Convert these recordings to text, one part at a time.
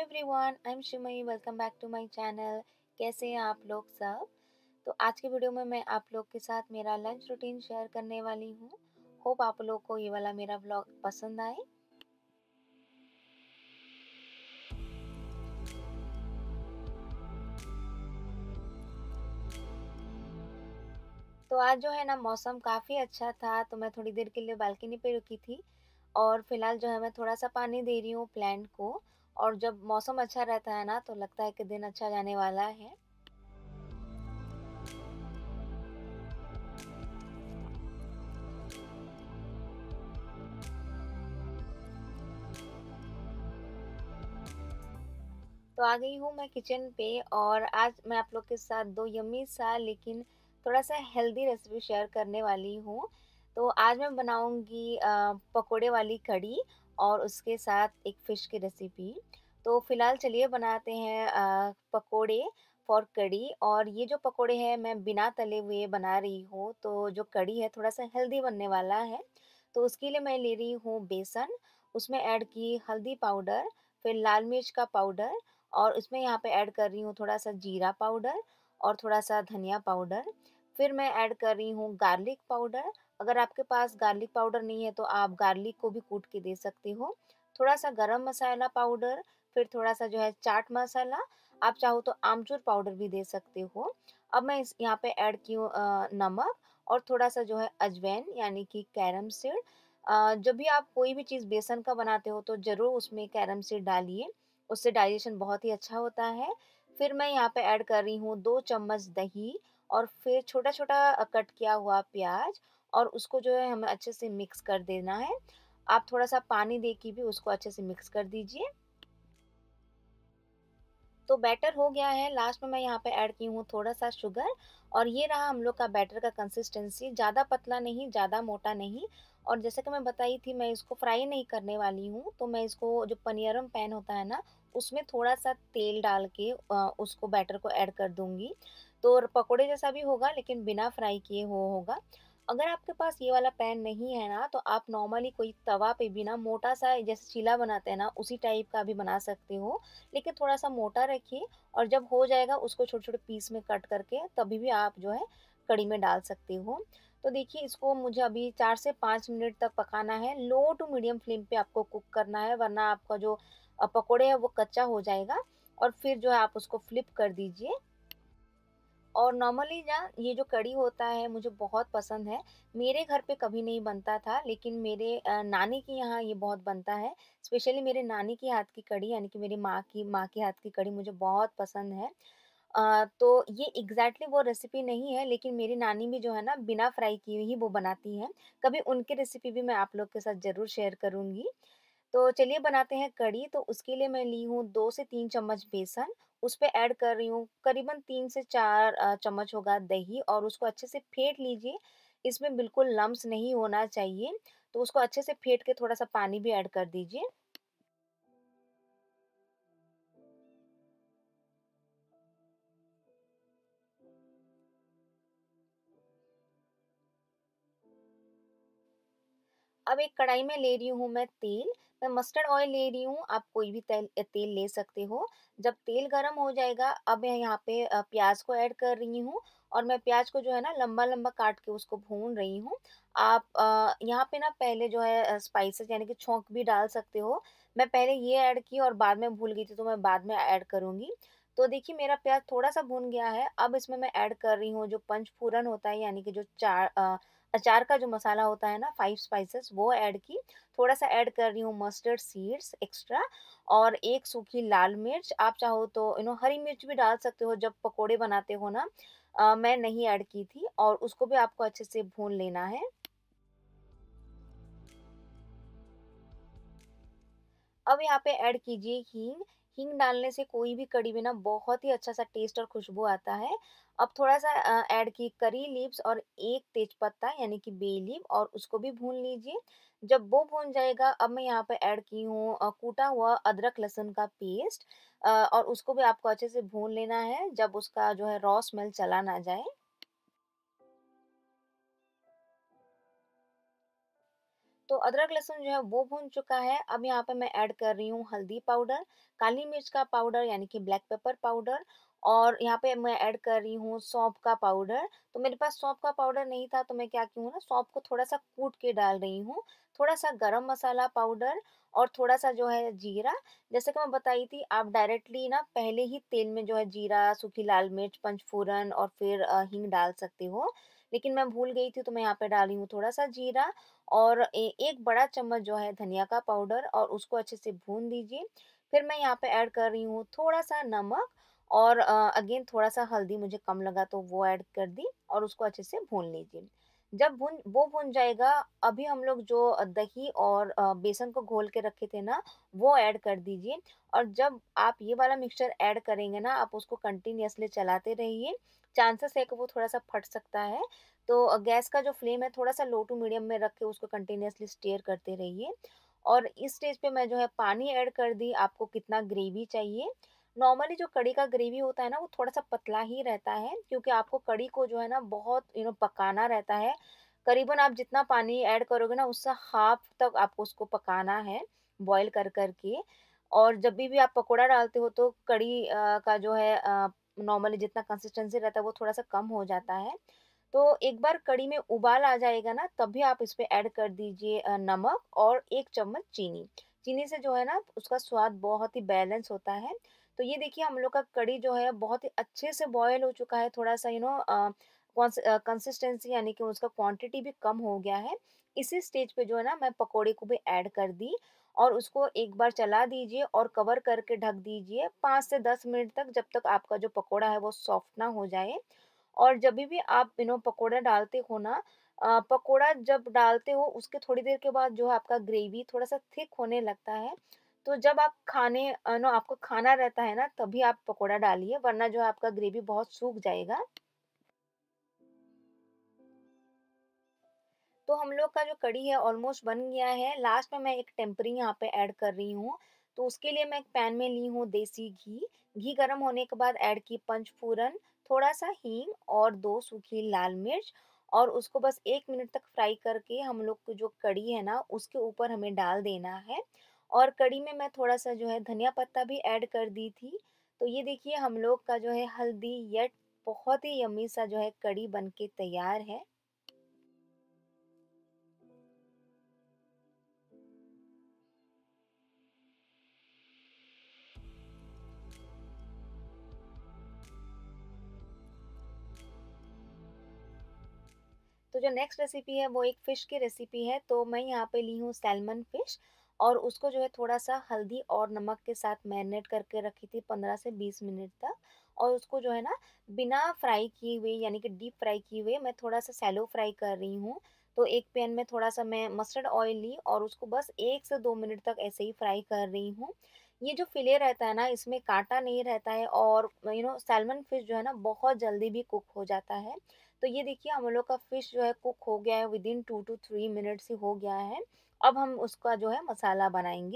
Everyone, I am Shimai. Welcome back to my channel. कैसे हैं आप लोग सब? तो आज के वीडियो में मैं आप लोग के साथ मेरा लंच रूटीन शेयर करने वाली हूँ। होप आप लोग को ये वाला मेरा व्लॉग पसंद आए। तो आज जो है ना, मौसम काफ़ी अच्छा था, तो मैं थोड़ी देर के लिए बालकनी पे रुकी थी और फिलहाल जो है मैं थोड़ा सा पानी दे रही हूँ प्लांट को। और जब मौसम अच्छा रहता है ना, तो लगता है कि दिन अच्छा जाने वाला है। तो आ गई हूँ मैं किचन पे और आज मैं आप लोग के साथ दो यम्मी सा लेकिन थोड़ा सा हेल्दी रेसिपी शेयर करने वाली हूँ। तो आज मैं बनाऊँगी पकोड़े वाली कढ़ी और उसके साथ एक फ़िश की रेसिपी। तो फ़िलहाल चलिए बनाते हैं पकोड़े फॉर कढ़ी। और ये जो पकोड़े हैं मैं बिना तले हुए बना रही हूँ, तो जो कढ़ी है थोड़ा सा हेल्दी बनने वाला है। तो उसके लिए मैं ले रही हूँ बेसन, उसमें ऐड की हल्दी पाउडर, फिर लाल मिर्च का पाउडर, और उसमें यहाँ पे ऐड कर रही हूँ थोड़ा सा जीरा पाउडर और थोड़ा सा धनिया पाउडर। फिर मैं ऐड कर रही हूँ गार्लिक पाउडर। अगर आपके पास गार्लिक पाउडर नहीं है तो आप गार्लिक को भी कूट के दे सकते हो। थोड़ा सा गरम मसाला पाउडर, फिर थोड़ा सा जो है चाट मसाला, आप चाहो तो आमचूर पाउडर भी दे सकते हो। अब मैं इस यहाँ पे ऐड की हूँ नमक और थोड़ा सा जो है अजवाइन यानी कि कैरम सीड। जब भी आप कोई भी चीज़ बेसन का बनाते हो तो ज़रूर उसमें कैरम सीड डालिए, उससे डाइजेशन बहुत ही अच्छा होता है। फिर मैं यहाँ पे ऐड कर रही हूँ 2 चम्मच दही और फिर छोटा-छोटा कट किया हुआ प्याज, और उसको जो है हमें अच्छे से मिक्स कर देना है। आप थोड़ा-सा पानी दे के भी उसको अच्छे से मिक्स कर दीजिए। तो बैटर हो गया है। लास्ट में मैं यहाँ पे ऐड की हूँ थोड़ा सा शुगर, और ये रहा हम लोग का बैटर का कंसिस्टेंसी। ज़्यादा पतला नहीं, ज़्यादा मोटा नहीं। और जैसे कि मैं बताई थी, मैं इसको फ्राई नहीं करने वाली हूँ, तो मैं इसको जो पनियरम पैन होता है ना, उसमें थोड़ा सा तेल डाल के उसको बैटर को ऐड कर दूंगी। तो पकोड़े जैसा भी होगा लेकिन बिना फ्राई किए होगा। अगर आपके पास ये वाला पैन नहीं है ना, तो आप नॉर्मली कोई तवा पे भी ना मोटा सा, जैसे चीला बनाते हैं ना, उसी टाइप का भी बना सकते हो। लेकिन थोड़ा-सा मोटा रखिए, और जब हो जाएगा उसको छोटे-छोटे पीस में कट करके तभी भी आप जो है कढ़ी में डाल सकते हो। तो देखिए, इसको मुझे अभी 4 से 5 मिनट तक पकाना है। लो टू मीडियम फ्लेम पे आपको कुक करना है, वरना आपका जो पकोड़े है वो कच्चा हो जाएगा। और फिर जो है आप उसको फ्लिप कर दीजिए। और नॉर्मली ना, ये जो कढ़ी होता है मुझे बहुत पसंद है। मेरे घर पे कभी नहीं बनता था, लेकिन मेरे नानी के यहाँ ये बहुत बनता है। स्पेशली मेरे नानी के हाथ की कढ़ी, यानी कि मेरी माँ के हाथ की कढ़ी मुझे बहुत पसंद है। तो ये एग्ज़ैक्टली वो रेसिपी नहीं है, लेकिन मेरी नानी भी जो है ना, बिना फ्राई किए ही वो बनाती हैं। कभी उनकी रेसिपी भी मैं आप लोग के साथ ज़रूर शेयर करूँगी। तो चलिए बनाते हैं कढ़ी। तो उसके लिए मैं ली हूँ 2 से 3 चम्मच बेसन, उस पे ऐड कर रही हूँ करीबन 3 से 4 चम्मच होगा दही, और उसको अच्छे से फेंट लीजिए। इसमें बिल्कुल लम्स नहीं होना चाहिए, तो उसको अच्छे से फेंट के थोड़ा-सा पानी भी ऐड कर दीजिए। अब एक कढ़ाई में ले रही हूँ मैं तेल। मैं मस्टर्ड ऑयल ले रही हूँ, आप कोई भी तेल ले सकते हो। जब तेल गरम हो जाएगा, अब मैं यहाँ पे प्याज को ऐड कर रही हूँ, और मैं प्याज को जो है ना लंबा-लंबा काट के उसको भून रही हूँ। आप यहाँ पे ना पहले जो है स्पाइसेस यानी कि छौंक भी डाल सकते हो। मैं पहले ये ऐड की और बाद में भूल गई थी, तो मैं बाद में ऐड करूँगी। तो देखिए, मेरा प्याज थोड़ा-सा भून गया है। अब इसमें मैं ऐड कर रही हूँ जो पंचफूरन होता है, यानी कि जो अचार का जो मसाला होता है ना, 5 स्पाइसेस, वो ऐड की। थोड़ा-सा ऐड कर रही हूँ मस्टर्ड सीड्स एक्स्ट्रा, और एक सूखी लाल मिर्च। आप चाहो तो हरी मिर्च भी डाल सकते हो जब पकोड़े बनाते हो ना। मैं नहीं ऐड की थी, और उसको भी आपको अच्छे से भून लेना है। अब यहाँ पे ऐड कीजिए हींग। हींग डालने से कोई भी कढ़ी में ना बहुत ही अच्छा सा टेस्ट और खुशबू आता है। अब थोड़ा-सा ऐड की करी लीव्स और एक तेजपत्ता यानी कि बे लीफ, और उसको भी भून लीजिए। जब वो भून जाएगा, अब मैं यहाँ पे ऐड की हूँ कूटा हुआ अदरक लहसुन का पेस्ट, और उसको भी आपको अच्छे से भून लेना है, जब उसका जो है रॉ स्मेल चला ना जाए। तो अदरक लहसुन जो है वो भून चुका है। अब यहाँ पे मैं ऐड कर रही हूँ हल्दी पाउडर, काली मिर्च का पाउडर यानी कि ब्लैक पेपर पाउडर, और यहाँ पे मैं ऐड कर रही हूँ सौंफ का पाउडर। तो मेरे पास सौंफ का पाउडर नहीं था तो मैं क्या की हूँ ना, सौंफ को थोड़ा-सा कूट के डाल रही हूँ। थोड़ा-सा गरम मसाला पाउडर और थोड़ा-सा जो है जीरा। जैसे कि मैं बताई थी, आप डायरेक्टली ना पहले ही तेल में जो है जीरा, सूखी लाल मिर्च, पंचफोरन और फिर हींग डाल सकते हो। लेकिन मैं भूल गई थी तो मैं यहाँ पे डाल रही हूँ थोड़ा-सा जीरा और एक बड़ा चम्मच जो है धनिया का पाउडर, और उसको अच्छे से भून दीजिए। फिर मैं यहाँ पे ऐड कर रही हूँ थोड़ा-सा नमक और अगेन थोड़ा-सा हल्दी मुझे कम लगा तो वो ऐड कर दी, और उसको अच्छे से भून लीजिए। जब वो भुन जाएगा, अभी हम लोग जो दही और बेसन को घोल के रखे थे ना, वो ऐड कर दीजिए। और जब आप ये वाला मिक्सचर ऐड करेंगे ना, आप उसको कंटिन्यूअसली चलाते रहिए। चांसेस है कि वो थोड़ा-सा फट सकता है। तो गैस का जो फ्लेम है थोड़ा-सा लो टू मीडियम में रख के उसको कंटिन्यूअसली स्टीयर करते रहिए। और इस स्टेज पे मैं जो है पानी ऐड कर दी, आपको कितना ग्रेवी चाहिए। नॉर्मली जो कढ़ी का ग्रेवी होता है ना, वो थोड़ा-सा पतला ही रहता है, क्योंकि आपको कढ़ी को जो है ना बहुत पकाना रहता है। करीबन आप जितना पानी ऐड करोगे ना, उससे हाफ तक आपको उसको पकाना है, बॉयल कर के। और जब भी आप पकोड़ा डालते हो तो कढ़ी का जो है नॉर्मली जितना कंसिस्टेंसी रहता है वो थोड़ा-सा कम हो जाता है। तो एक बार कढ़ी में उबाल आ जाएगा ना, तभी आप इसमें ऐड कर दीजिए नमक और 1 चम्मच चीनी। चीनी से जो है ना उसका स्वाद बहुत ही बैलेंस होता है। तो ये देखिए हम लोग का कढ़ी जो है बहुत ही अच्छे से बॉयल हो चुका है, थोड़ा-सा कंसिस्टेंसी यानी कि उसका क्वांटिटी भी कम हो गया है। इसी स्टेज पे जो है ना मैं पकोड़े को भी ऐड कर दी, और उसको एक बार चला दीजिए और कवर करके ढक दीजिए 5 से 10 मिनट तक, जब तक आपका जो पकोड़ा है वो सॉफ्ट ना हो जाए। और जभी भी आप पकोड़ा डालते हो ना, पकोड़ा जब डालते हो उसके थोड़ी देर के बाद जो है आपका ग्रेवी थोड़ा-सा थिक होने लगता है। तो जब आप आपको खाना रहता है ना, तभी आप पकोड़ा डालिए, वरना जो है आपका ग्रेवी बहुत सूख जाएगा। तो हम लोग का जो कढ़ी है ऑलमोस्ट बन गया है। लास्ट में मैं एक टेम्परिंग यहाँ पे ऐड कर रही हूँ। तो उसके लिए मैं एक पैन में ली हूँ देसी घी। घी गरम होने के बाद ऐड की पंचफोरन, थोड़ा-सा हींग और 2 सूखी लाल मिर्च, और उसको बस 1 मिनट तक फ्राई करके हम लोग की जो कढ़ी है ना, उसके ऊपर हमें डाल देना है। और कढ़ी में मैं थोड़ा-सा जो है धनिया पत्ता भी ऐड कर दी थी। तो ये देखिए हम लोग का जो है हेल्दी येट बहुत ही यम्मी सा जो है कढ़ी बन के तैयार है। तो जो नेक्स्ट रेसिपी है वो एक फ़िश की रेसिपी है। तो मैं यहाँ पे ली हूँ सैल्मन फ़िश, और उसको जो है थोड़ा-सा हल्दी और नमक के साथ मैरिनेट करके रखी थी 15 से 20 मिनट तक। और उसको जो है ना बिना फ्राई किए हुए यानी कि डीप फ्राई किए हुए मैं थोड़ा-सा शैलो फ्राई कर रही हूँ। तो एक पैन में थोड़ा-सा मैं मस्टर्ड ऑयल ली और उसको बस 1 से 2 मिनट तक ऐसे ही फ्राई कर रही हूँ। ये जो फ़िले रहता है ना, इसमें काँटा नहीं रहता है, और सैल्मन फ़िश जो है ना बहुत जल्दी भी कुक हो जाता है। तो ये देखिए हम लोग का फिश जो है कुक हो गया है, विदिन 2 टू 3 मिनट्स ही हो गया है। अब हम उसका जो है मसाला बनाएँगे।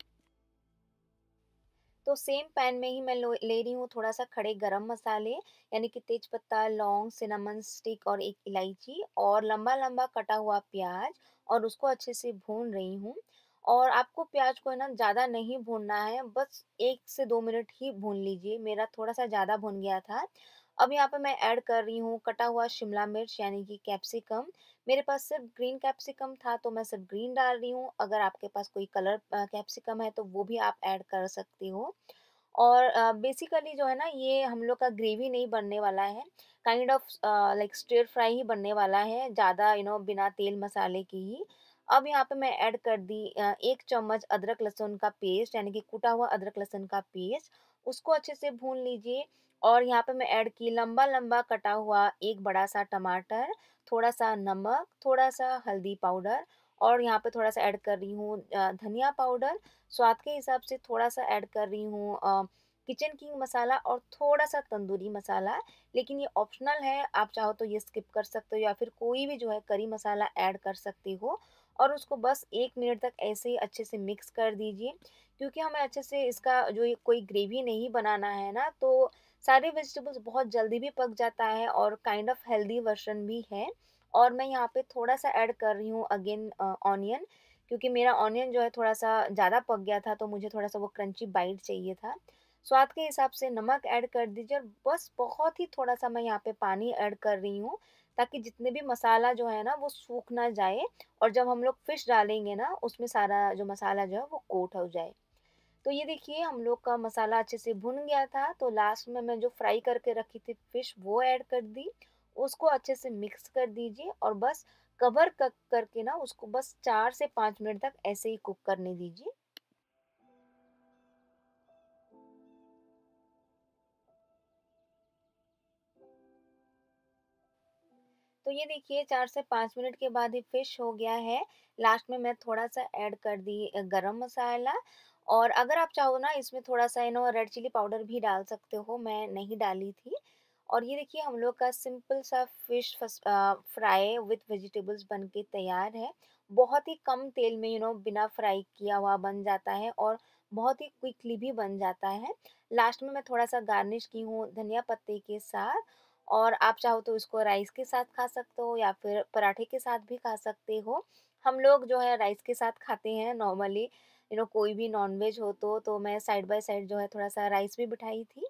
तो सेम पैन में ही मैं लो ले रही हूँ थोड़ा-सा खड़े गरम मसाले, यानी कि तेज पत्ता, लौंग, सिनेमन स्टिक और एक इलायची, और लंबा-लंबा कटा हुआ प्याज़, और उसको अच्छे से भून रही हूँ। और आपको प्याज़ को है ना ज़्यादा नहीं भूनना है, बस 1 से 2 मिनट ही भून लीजिए, मेरा थोड़ा-सा ज़्यादा भुन गया था। अब यहाँ पे मैं ऐड कर रही हूँ कटा हुआ शिमला मिर्च यानी कि कैप्सिकम। मेरे पास सिर्फ ग्रीन कैप्सिकम था तो मैं सिर्फ ग्रीन डाल रही हूँ, अगर आपके पास कोई कलर कैप्सिकम है तो वो भी आप ऐड कर सकते हो। और बेसिकली जो है ना ये हम लोग का ग्रेवी नहीं बनने वाला है, kind of like stir fry ही बनने वाला है, ज़्यादा बिना तेल मसाले की ही। अब यहाँ पे मैं ऐड कर दी 1 चम्मच अदरक लहसुन का पेस्ट यानी कि कूटा हुआ अदरक लहसुन का पेस्ट, उसको अच्छे से भून लीजिए। और यहाँ पे मैं ऐड की लंबा-लंबा कटा हुआ एक बड़ा-सा टमाटर, थोड़ा-सा नमक, थोड़ा-सा हल्दी पाउडर, और यहाँ पे थोड़ा-सा ऐड कर रही हूँ धनिया पाउडर, स्वाद के हिसाब से थोड़ा-सा ऐड कर रही हूँ किचन किंग मसाला और थोड़ा-सा तंदूरी मसाला। लेकिन ये ऑप्शनल है, आप चाहो तो ये स्किप कर सकते हो या फिर कोई भी जो है करी मसाला ऐड कर सकते हो। और उसको बस 1 मिनट तक ऐसे ही अच्छे से मिक्स कर दीजिए, क्योंकि हमें अच्छे से इसका जो ये कोई ग्रेवी नहीं बनाना है ना, तो सारे वेजिटेबल्स बहुत जल्दी भी पक जाता है और काइंड ऑफ हेल्दी वर्ज़न भी है। और मैं यहाँ पे थोड़ा-सा ऐड कर रही हूँ अगेन ऑनियन, क्योंकि मेरा ऑनियन जो है थोड़ा-सा ज़्यादा पक गया था, तो मुझे थोड़ा-सा वो क्रंची बाइट चाहिए था। स्वाद के हिसाब से नमक ऐड कर दीजिए और बस बहुत ही थोड़ा-सा मैं यहाँ पे पानी ऐड कर रही हूँ, ताकि जितने भी मसाला जो है ना वो सूख ना जाए और जब हम लोग फिश डालेंगे ना उसमें सारा जो मसाला जो है वो कोट हो जाए। तो ये देखिए हम लोग का मसाला अच्छे से भुन गया था, तो लास्ट में मैं जो फ्राई करके रखी थी फिश वो ऐड कर दी। उसको अच्छे से मिक्स कर दीजिए और बस कवर करके ना उसको बस 4 से 5 मिनट तक ऐसे ही कुक करने दीजिए। तो ये देखिए 4 से 5 मिनट के बाद ही फिश हो गया है। लास्ट में मैं थोड़ा-सा ऐड कर दी गरम मसाला, और अगर आप चाहो ना इसमें थोड़ा-सा रेड चिली पाउडर भी डाल सकते हो, मैं नहीं डाली थी। और ये देखिए हम लोग का सिंपल सा फ्राई विथ वेजिटेबल्स बन के तैयार है। बहुत ही कम तेल में बिना फ्राई किया हुआ बन जाता है और बहुत ही क्विकली भी बन जाता है। लास्ट में मैं थोड़ा-सा गार्निश की हूँ धनिया पत्ते के साथ, और आप चाहो तो इसको राइस के साथ खा सकते हो या फिर पराठे के साथ भी खा सकते हो। हम लोग जो है राइस के साथ खाते हैं नॉर्मली, कोई भी नॉन-वेज हो तो मैं साइड बाय साइड जो है थोड़ा-सा राइस भी बिठाई थी।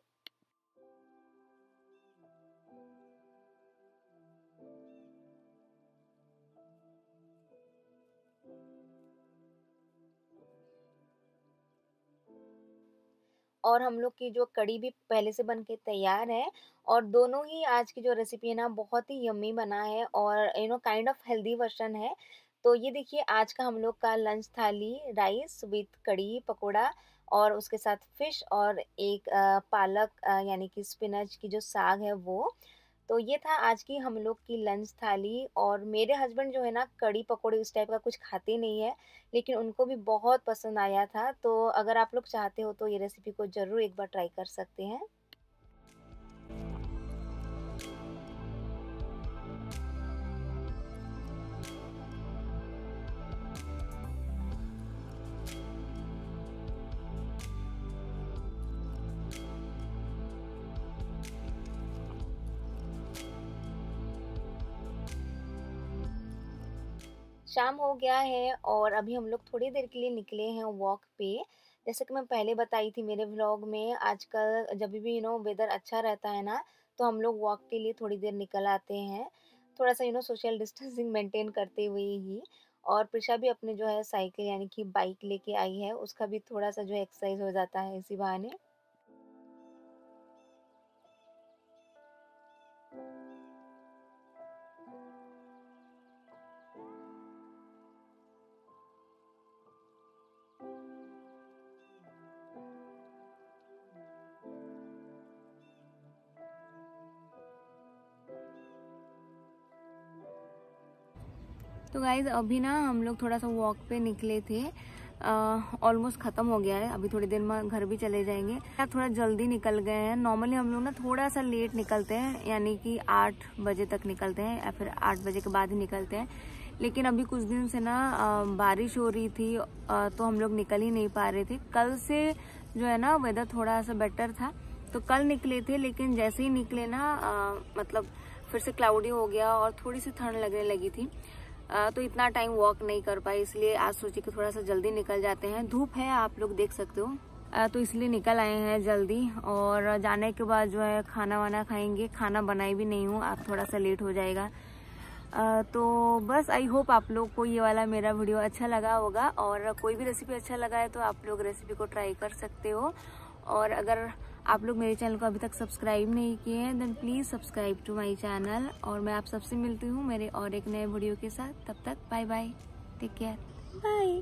और हम लोग की जो कढ़ी भी पहले से बन के तैयार है, और दोनों ही आज की जो रेसिपी है ना बहुत ही यम्मी बना है और काइंड ऑफ हेल्दी वर्जन है। तो ये देखिए आज का हम लोग का लंच थाली राइस विथ कढ़ी पकोड़ा और उसके साथ फिश और एक पालक यानी कि स्पिनच की जो साग है वो। तो ये था आज की हम लोग की लंच थाली, और मेरे हस्बैंड जो है ना कढ़ी पकोड़े इस टाइप का कुछ खाते नहीं है, लेकिन उनको भी बहुत पसंद आया था। तो अगर आप लोग चाहते हो तो ये रेसिपी को ज़रूर एक बार ट्राई कर सकते हैं। शाम हो गया है और अभी हम लोग थोड़ी देर के लिए निकले हैं वॉक पे। जैसे कि मैं पहले बताई थी मेरे व्लॉग में, आजकल जब भी वेदर अच्छा रहता है ना, तो हम लोग वॉक के लिए थोड़ी देर निकल आते हैं। थोड़ा-सा सोशल डिस्टेंसिंग मेंटेन करते हुए ही। और प्रिशा भी अपने जो है साइकिल यानी कि बाइक लेके आई है, उसका भी थोड़ा-सा जो है एक्सरसाइज हो जाता है इसी बहाने। तो गाइज़ अभी ना हम लोग थोड़ा सा वॉक पे निकले थे, ऑलमोस्ट ख़त्म हो गया है, अभी थोड़ी देर में घर भी चले जाएंगे। यार थोड़ा जल्दी निकल गए हैं। नॉर्मली हम लोग ना थोड़ा सा लेट निकलते हैं, यानी कि 8 बजे तक निकलते हैं या फिर 8 बजे के बाद ही निकलते हैं। लेकिन अभी कुछ दिन से ना बारिश हो रही थी, तो हम लोग निकल ही नहीं पा रहे थे। कल से जो है ना वेदर थोड़ा सा बेटर था, तो कल निकले थे, लेकिन जैसे ही निकले ना मतलब फिर से क्लाउडी हो गया और थोड़ी सी ठंड लगने लगी थी। तो इतना टाइम वॉक नहीं कर पाए, इसलिए आज सोचे कि थोड़ा सा जल्दी निकल जाते हैं। धूप है आप लोग देख सकते हो, तो इसलिए निकल आए हैं जल्दी। और जाने के बाद जो है खाना वाना खाएंगे। खाना बनाई भी नहीं हूँ, आप थोड़ा सा लेट हो जाएगा। तो बस आई होप आप लोग को ये वाला मेरा वीडियो अच्छा लगा होगा, और कोई भी रेसिपी अच्छा लगा है तो आप लोग रेसिपी को ट्राई कर सकते हो। और अगर आप लोग मेरे चैनल को अभी तक सब्सक्राइब नहीं किए हैं then please subscribe to my channel. और मैं आप सबसे मिलती हूँ मेरे और एक नए वीडियो के साथ। तब तक bye bye, take care, bye.